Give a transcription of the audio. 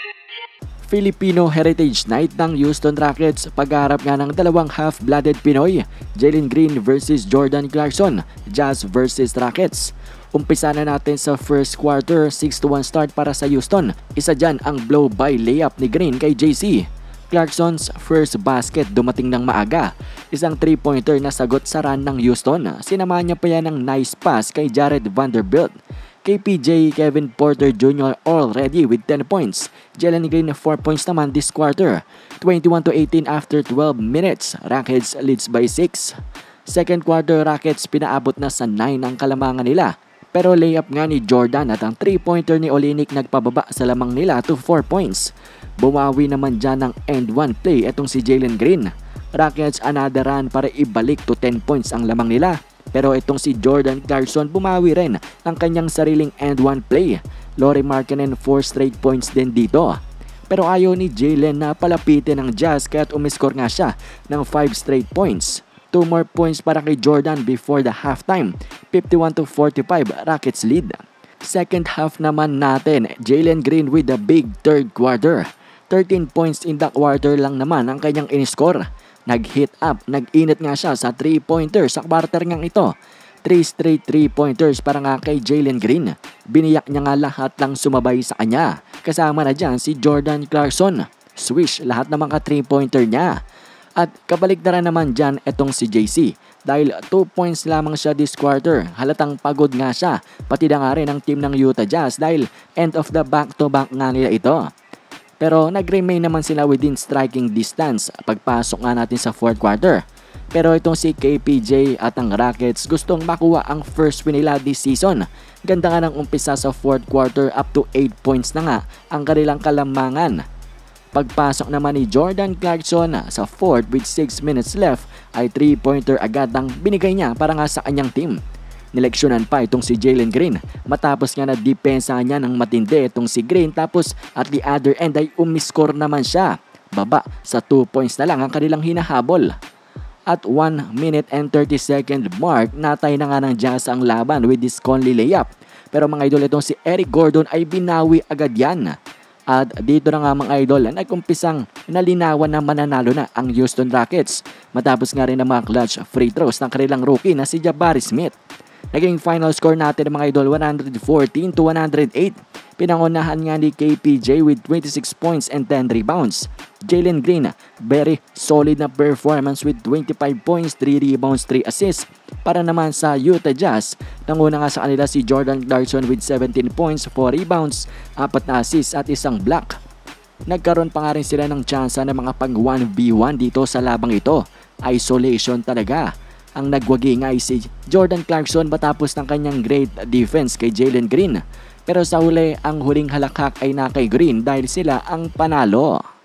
Filipino Heritage Night ng Houston Rockets, pagharap nga ng dalawang half-blooded Pinoy, Jalen Green versus Jordan Clarkson, Jazz versus Rockets. Umpisa na natin sa first quarter, 6-1 start para sa Houston. Isa dyan ang blow-by layup ni Green kay JC. Clarkson's first basket dumating ng maaga. Isang 3-pointer na sagot sa run ng Houston. Sinamahan niya pa yan ng nice pass kay Jared Vanderbilt. KPJ Kevin Porter Jr. already with 10 points. Jalen Green 4 points naman this quarter. 21-18 after 12 minutes. Rockets leads by 6. Second quarter, Rockets pinaabot na sa 9 ang kalamangan nila. Pero layup nga ni Jordan at ang 3-pointer ni Olynyk nagpababa sa lamang nila to 4 points. Bumawi naman dyan ng end 1 play itong si Jalen Green. Rockets another run para ibalik to 10 points ang lamang nila. Pero itong si Jordan Clarkson bumawi rin ang kanyang sariling end 1 play. Lauri Markkanen 4 straight points din dito. Pero ayaw ni Jalen na palapitin ang Jazz kaya't umiscore nga siya ng 5 straight points. 2 more points para kay Jordan before the halftime. 51-45 Rockets lead. Second half naman natin, Jalen Green with the big third quarter. 13 points in the quarter lang naman ang kanyang in-score. Nag-hit up, nag-init nga siya sa 3-pointer sa quarter ngang ito. 3 straight 3-pointers para nga kay Jalen Green. Biniyak niya nga lahat lang sumabay sa kanya. Kasama na dyan si Jordan Clarkson. Swish lahat ng mga 3-pointer niya. At kabaligtaran naman dyan itong si JC. Dahil 2 points lamang siya this quarter. Halatang pagod nga siya. Pati na nga rin ang team ng Utah Jazz dahil end of the back-to-back nga nila ito. Pero nag-remain naman sila within striking distance pagpasok nga natin sa fourth quarter. Pero itong si KPJ at ang Rockets gustong makuha ang first win nila this season. Ganda nga ng umpisa sa fourth quarter, up to 8 points na nga ang kanilang kalamangan. Pagpasok naman ni Jordan Clarkson sa fourth with 6 minutes left ay 3-pointer agad ang binigay niya para nga sa kanyang team. Nileksyonan pa itong si Jalen Green matapos nga na depensa niya ng matindi itong si Green, tapos at the other end ay umiscore naman siya. Baba sa 2 points na lang ang kanilang hinahabol. At 1 minute and 30 second mark, natay na nga ng Jazz ang laban with this Conley layup. Pero mga idol, itong si Eric Gordon ay binawi agad yan. At dito na nga mga idol, nagkumpisang nalinawan na mananalo na ang Houston Rockets matapos nga rin ang mga clutch free throws ng kanilang rookie na si Jabari Smith. Naging final score natin mga idol 114-108. Pinangunahan nga ni KPJ with 26 points and 10 rebounds. Jalen Green, very solid na performance with 25 points, 3 rebounds, 3 assists. Para naman sa Utah Jazz, nanguna nga sa kanila si Jordan Clarkson with 17 points, 4 rebounds, 4 na assists at isang block. Nagkaroon pa nga rin sila ng tsansa ng mga pag 1v1 dito sa labang ito. Isolation talaga. Ang nagwagi nga ay si Jordan Clarkson matapos ng kanyang great defense kay Jalen Green. Pero sa huli, ang huling halakhak ay na kay Green dahil sila ang panalo.